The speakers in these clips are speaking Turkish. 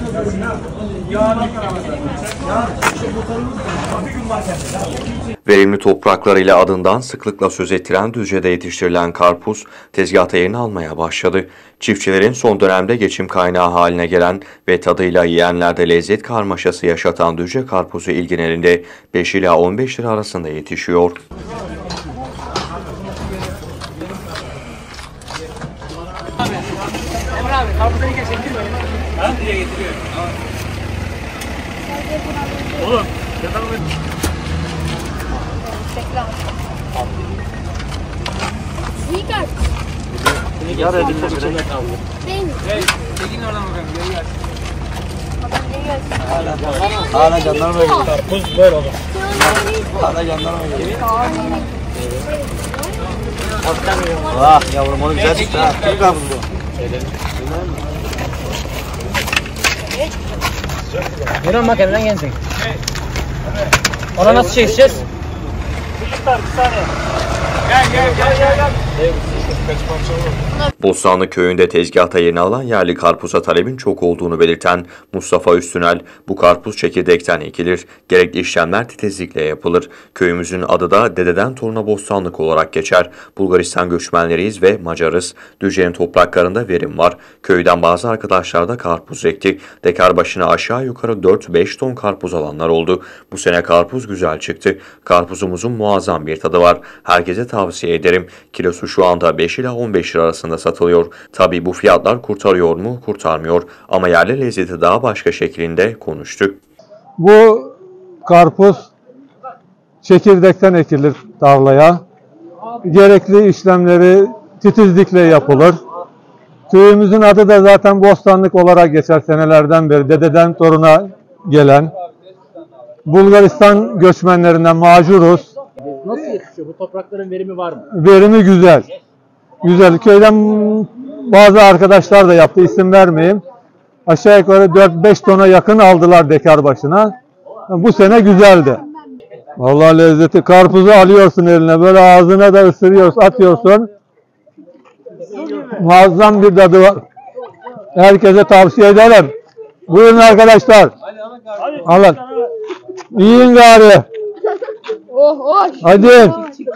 Verimli topraklarıyla adından sıklıkla söz ettiren Düzce'de yetiştirilen karpuz tezgahta yerini almaya başladı. Çiftçilerin son dönemde geçim kaynağı haline gelen ve tadıyla yiyenlerde lezzet karmaşası yaşatan Düzce karpuzu ilgilerinde 5 ila 15 lira arasında yetişiyor. Emre abi, karpuzları geçebilir miyim? Ha? Diye getiriyor. Oğlum, yatalım. İyi karpuz. Yar edildi bir şey kaldı. Değil mi? Çekin oradan bakalım, geri gelsin. Hala jandarma geliyor. Karpuz böyle olur. Hala jandarma geliyor. Vah yavrum onu güzel çıktı ha. Kim karpuz bu? Yürüyorum bak elinden gelsin. Ona nasıl çekeceğiz? Bir saniye. Gel. Bostanlı köyünde tezgahta yerini alan yerli karpuza talebin çok olduğunu belirten Mustafa Üstünel, bu karpuz çekirdekten ekilir, gerekli işlemler titizlikle yapılır. Köyümüzün adı da dededen toruna bostanlık olarak geçer. Bulgaristan göçmenleriyiz ve Macarız. Düzce'nin topraklarında verim var. Köyden bazı arkadaşlar da karpuz ekti. Dekar başına aşağı yukarı 4-5 ton karpuz alanlar oldu. Bu sene karpuz güzel çıktı. Karpuzumuzun muazzam bir tadı var. Herkese tavsiye ederim. Kilosu şu anda 5 ila 15 lira arasında satılıyor. Tabii bu fiyatlar kurtarıyor mu? Kurtarmıyor. Ama yerli lezzeti daha başka şeklinde konuştuk. Bu karpuz çekirdekten ekilir tarlaya. Gerekli işlemleri titizlikle yapılır. Köyümüzün adı da zaten bostanlık olarak geçer senelerden beri. Dededen toruna gelen. Bulgaristan göçmenlerinden macuruz. Nasıl yetişiyor? Bu toprakların verimi var mı? Verimi güzel. Güzel. Köyden bazı arkadaşlar da yaptı. İsim vermeyeyim. Aşağı yukarı 4-5 tona yakın aldılar dekar başına. Bu sene güzeldi. Vallahi lezzeti. Karpuzu alıyorsun eline. Böyle ağzına da ısırıyorsun, atıyorsun. Muazzam bir tadı var. Herkese tavsiye ederim. Buyurun arkadaşlar. Alın. Yiyin gari. Hadi.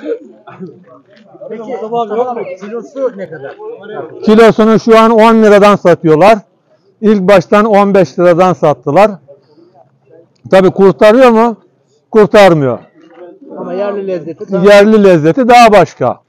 Peki kilosu ne kadar? Kilosunu şu an 10 liradan satıyorlar. İlk baştan 15 liradan sattılar. Tabii kurtarıyor mu? Kurtarmıyor. Ama yerli lezzeti Yerli lezzeti daha başka.